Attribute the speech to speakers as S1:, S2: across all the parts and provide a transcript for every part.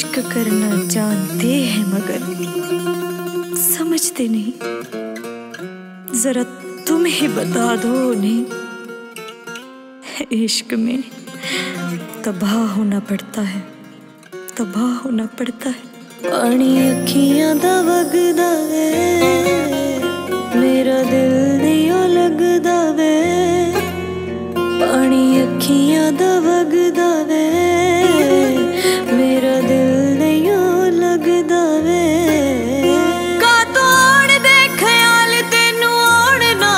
S1: इश्क करना जानते हैं मगर समझते नहीं। जरा तुम ही बता दो उन्हें, इश्क में तबाह होना पड़ता है, तबाह होना पड़ता है। पानी अखियां दा वगदा वे, मेरा दिल नहीं लगदा वे। पानी अखियां दा वगदा वे, मेरा दिल नहीं लगदा वे। का तोड़ दे ख्याल तेनू आउण ना,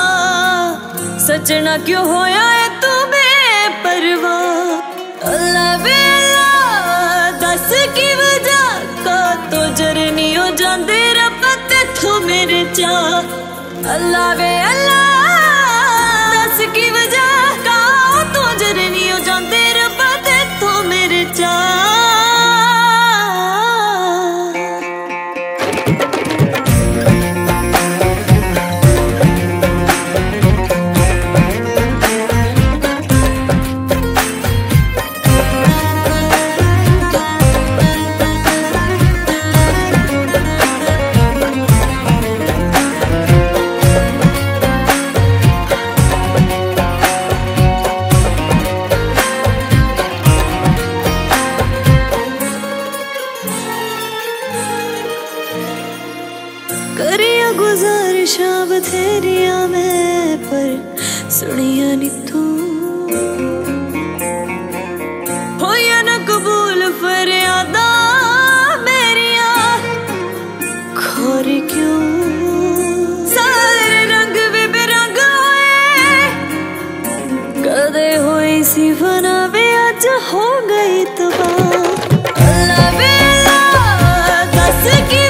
S1: सजना क्यों होया है तू बेपरवाह। अल्लाह वे अल्लाह दस की वजह का तो जरनी हो जांदे रब तेथों मेरे चाह। अल्लाह वे अल्लाह दस की वजह का तो जरनी हो जांदे रब तेथों मेरे चाह। करिया गुजारिशां बथेरिया मैं पर सुनिया नी तू। होया ना कबूल फरियादा मेरिया, खोरी क्यों सारे रंग वे बेरंग होए। कदे होई सी फना वे अज हो गई तबाह। अल्लाह वे अल्लाह दस की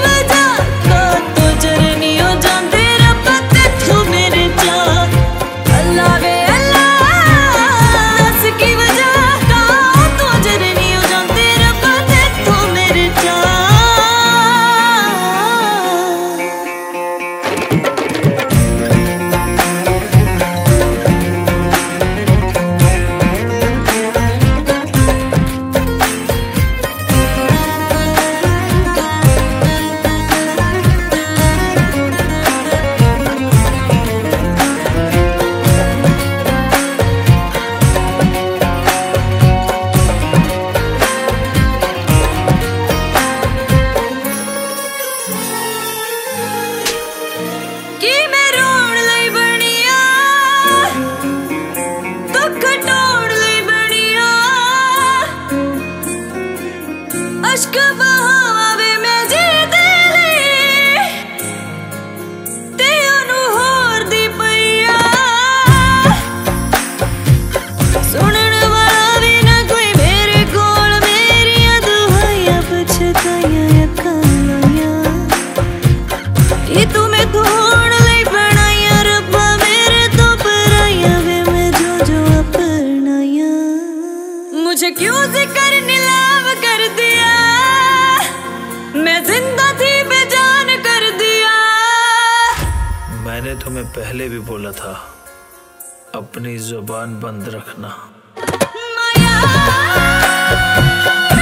S1: अश्क बहावे मैं जी दिली ते ओनू होर दी पईया। सुनन वाला भी ना कोई मेरे कोल, मेरिया दुहाइयां पछताइयां अखां लाइयां। कि तू मैथों होण लई बनाइयां रब्बा मेरे तो पराइयां वे मैं जो जो अपनाइयां। मुझे क्यों जिक्र नीलाम कर दिया, मैं जिंदा थी बेजान कर दिया।
S2: मैंने तुम्हें पहले भी बोला था अपनी जुबान बंद रखना। माया